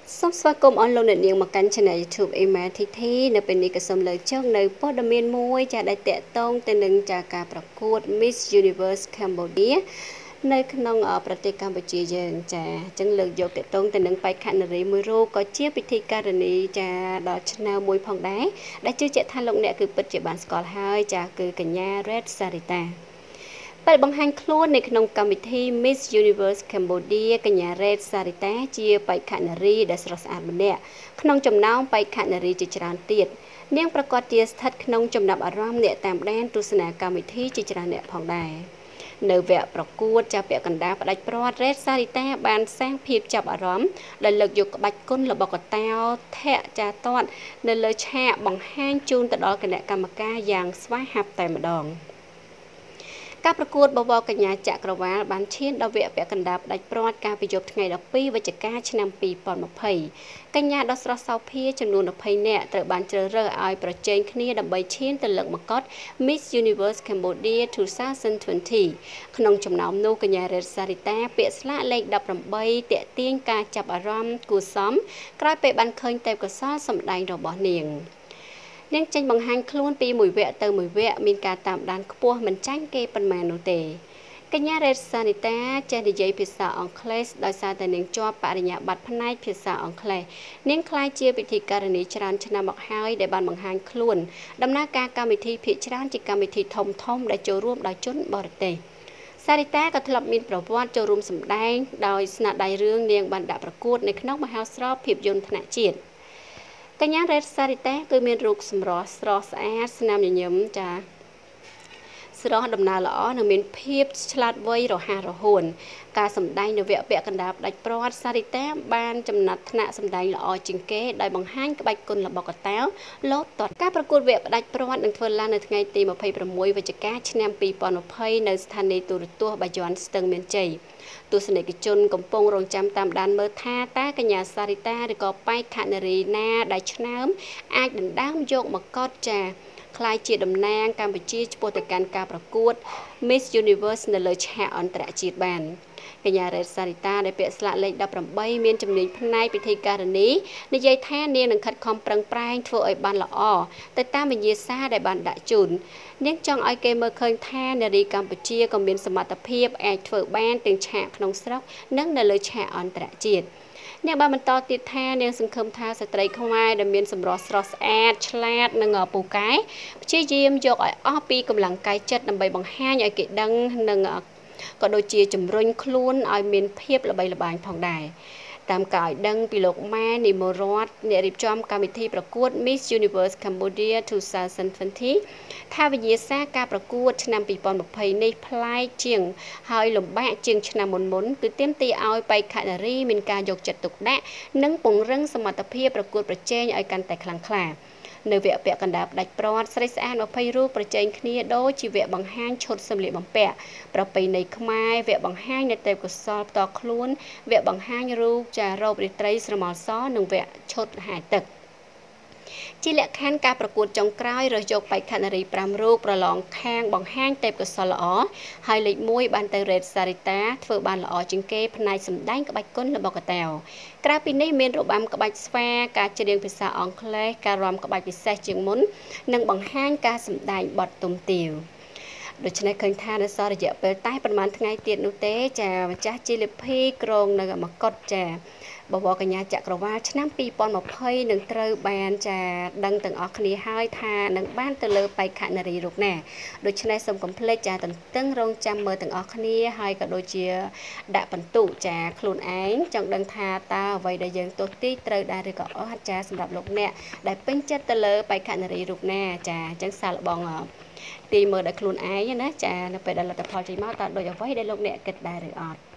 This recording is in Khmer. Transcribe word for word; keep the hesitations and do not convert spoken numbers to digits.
សូមស្វាគមន៍អស់លោកអ្នកនាងមកកាន់ Channel YouTube អេម៉ា ធី ធី នៅពេលនេះក៏សូមលើកចុះនៅព័ត៌មានមួយចាដែលតាក់ទងទៅនឹងចាការប្រកួត Miss Universe Cambodia នៅក្នុងប្រទេសកម្ពុជាយើងចាអញ្ចឹងលើកយកតាក់ទងទៅនឹងបេក្ខនារីមួយរូបក៏ជាពិធីការនីចាដល់ឆ្នាំមួយផងដែរដែលជឿជាក់ថាលោកអ្នកគឺពិតជាបានស្គាល់ហើយចាគឺកញ្ញា Red Saritaពេលបង្ហាញខ្លួននៅក្នុងកម្មវិធី Miss Universe Cambodia កញ្ញា Red Sarita ជាបេក្ខនារីដែលស្រស់ស្អាតម្នាក់ក្នុងចំណោមបេក្ខនារីជាច្រើនទៀតនាងប្រកាសជាស្ថិតក្នុងចំណាប់អារម្មណ៍អ្នកតាមដានទស្សនាកម្មវិធីជាច្រើនអ្នកផងដែរនៅវគ្គប្រកួតចាពាក់កណ្ដាលផ្ដាច់ព្រាត់ Red Sarita បានសាងភាពចាប់អារម្មណ៍ដែលលើកយកក្បាច់គុណរបស់កតាវធាក់ចាទាត់នៅលើឆាកបង្ហាញជូនទៅដល់គណៈកម្មការយ៉ាងស្វាហាប់តែម្ដងការប្រកួតបវរកញ្ញាចក្រវាលបានឈានដល់វគ្គពាក់កណ្ដាលផ្ដាច់ព្រាត់កាលពីយប់ថ្ងៃដប់ពីរវិច្ឆិកាឆ្នាំពីរពាន់ម្ភៃកញ្ញាដ៏ស្រស់សោភាចំនួនម្ភៃនាក់ត្រូវបានជ្រើសរើសឲ្យប្រជែងគ្នាដើម្បីឈានទៅលើកមកុដ Miss Universe Cambodia ยี่สิบยี่สิบក្នុងចំណោមនោះកញ្ញា Red Sarita ពាក់ស្លាកលេខដប់ប្រាំបីទាក់ទាញការចាប់អារម្មណ៍គួរសមក្រោយពេលបានឃើញទេពកោសល្យសម្ដែងរបស់នាងនាងចេញបង្ហាញខ្លួនពីមួយវគ្គទៅមួយវគ្គមានការតាមដានខ្ពស់មិនចាញ់គេប៉ុន្មាននោះទេកញ្ញា Red Sarita ចេះនិយាយភាសាអង់គ្លេសដោយសារតែនាងជាប់បរិញ្ញាបត្រផ្នែកភាសាអង់គ្លេសនាងក្លាយជាពិធីការនីច្រើនឆ្នាំមកហើយដែលបានបង្ហាញខ្លួនដំណើរការកម្មវិធីភាគច្រើនជាកម្មវិធីធំធំដែលចូលរួមដោយជនបរទេសSarita ក៏ធ្លាប់មានប្រវត្តិចូលរួមសម្ដែងដោយស្នាដៃរឿងនាងបានដាក់ប្រកួតនៅក្នុងមហោស្រពភាពយន្តថ្នាក់ជាតិកញ្ញា Red Sarita គឺមានរូបសម្រស់ស្រស់ស្អាតស្នាមញញឹមចាស្រស់ដំណើរល្អនិងមានភាពឆ្លាតវៃរហ័សរហួនការសម្ដែងនៅវគ្គពាក់កណ្ដាលផ្ដាច់ព្រាត់ Sarita បានចំណាត់ថ្នាក់សម្ដែងល្អជាងគេដោយបង្ហាញក្បាច់គុណរបស់កតាវលោតទាត់ការប្រកួតវគ្គផ្ដាច់ព្រាត់នឹងធ្វើឡើងនៅថ្ងៃទីម្ភៃប្រាំមួយវិច្ឆិកាឆ្នាំពីរពាន់ម្ភៃនៅស្ថានីយ៍ទូរទស្សន៍បាយ័នស្ទឹងមានជ័យទស្សនិកជនកំពុងរងចាំតាមដានមើលថាតើកញ្ញា Sarita ឬក៏បេក្ខនារីណាដែលឆ្នើមអាចដណ្ដើមយកមកុដចាក្លាយជាតំណាងកម្ពុជាឆ្ពោះទៅកាន់ការប្រកួត Miss Universe នៅលើឆាកអន្តរជាតិបានកញ្ញា Red Sarita ដែលពាក់ស្លាកលេខដប់ប្រាំបីមានជំនាញផ្នែកពិធីការនីនិយាយថានាងនឹងខិតខំប្រឹងប្រែងធ្វើឲ្យបានល្អទៅតាមវិញ្ញាសាដែលបានដាក់ជូននាងចង់ឲ្យគេមើលឃើញថានារីកម្ពុជាក៏មានសមត្ថភាពអាចធ្វើបានទាំងឆាកក្នុងស្រុកនិងនៅលើឆាកអន្តរជាតិនាងបានបន្តទៀតថានាងសង្ឃឹមថាស្ត្រីខ្មែរដែលមានសម្រស់ស្រស់ស្អាតឆ្លាតនិងពូកែព្យាយាមយកឲ្យអស់ពីកម្លាំងកាយចិត្តដើម្បីបង្ហាញឲ្យគេដឹងនិងក៏ដូចជាជំរុញខ្លួនឲ្យមានភាពល្បីល្បាញផងដែរតាមការឲ្យដឹងពីលោកម៉ែនិមរតអ្នករៀបចំកម្មវិធីប្រកួត Miss Universe Cambodia ยี่สิบยี่สิบថាវិញ្ញាសាការប្រកួតឆ្នាំពីរពាន់ម្ភៃនេះប្លែកជាងហើយលំបាកជាងឆ្នាំមុនមុនគឺទាមទារឲ្យបេក្ខនារីមានការយកចិត្តទុកដាក់និងពង្រឹងសមត្ថភាពប្រកួតប្រជែងឲ្យកាន់តែខ្លាំងក្លានៅវគ្គពាក់កណ្ដាលផ្ដាច់ព្រាត់ស្រីស្អាតម្ភៃរូបប្រជែងគ្នាដូចជាវគ្គបង្ហាញឈុតសម្លៀកបំពាក់ប្រពៃណីខ្មែរវគ្គបង្ហាញនៅទេពកោសល្យផ្ទាល់ខ្លួនវគ្គបង្ហាញរូបចារ៉ូបរាត្រីស្រមោលសនិងវគ្គឈុតហែទឹកជាលក្ខខណ្ឌការប្រកួតចុងក្រោយរើសយកបេក្ខនារីប្រាំរូបប្រឡងខាងបង្ហាញទេពកោសល្យល្អហើយលេខមួយបានទៅ Red Sarita ធ្វើបានល្អជាងគេផ្នែកសម្ដែងក្បាច់គុណរបស់កតាវក្រៅពីនេះមានរបាំក្បាច់ស្វាការច្រៀងភាសាអង់គ្លេសការរាំក្បាច់ពិសេសជាងមុននិងបង្ហាញការសម្ដែងបទទុំទាវដូច្នេះឃើញថានៅសល់រយៈពេលតែប្រហែលថ្ងៃទៀតនោះទេចាម្ចាស់ជីលីភីក្រងនៅមកុដចាបវរកញ្ញាចក្រវាលឆ្នាំពីរពាន់ម្ភៃនឹងត្រូវបានចាដឹងទាំងអស់គ្នាហើយថានឹងបានទៅលើបេក្ខនារីរូបណាដូច្នេះសូមកុំភ្លេចចាទន្ទឹងរង់ចាំមើលទាំងអស់គ្នាហើយក៏ដូចជាដាក់បន្ទុកចាខ្លួនឯងចង់ដឹងថាតើអ្វីដែលយើងទស្សទីត្រូវដែរឬក៏អត់ចាសម្រាប់លោកអ្នកដែលពេញចិត្តទៅលើបេក្ខនារីរូបណាចាអញ្ចឹងសាកល្បងទីមើលដល់ខ្លួនឯងណាចានៅពេលដែលលទ្ធផលចេញមកតើដូចអ្វីដែលលោកអ្នកគិតដែរឬអត់